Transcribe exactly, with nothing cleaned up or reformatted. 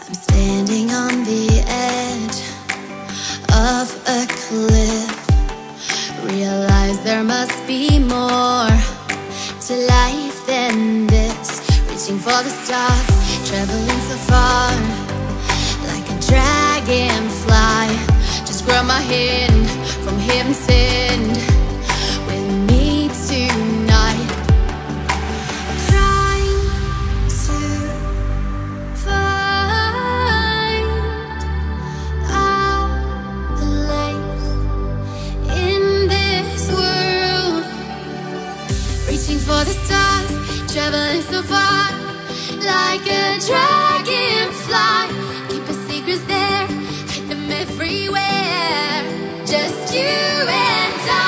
I'm standing on the edge of a cliff. Realize there must be more to life than this. Reaching for the stars, traveling so far, like a dragonfly. Just grab my hand from heaven sent with me tonight. Trying to find our place in this world. Reaching for the stars, traveling so far, like a dragonfly. Keep our secrets there, hide them everywhere. Just you and I.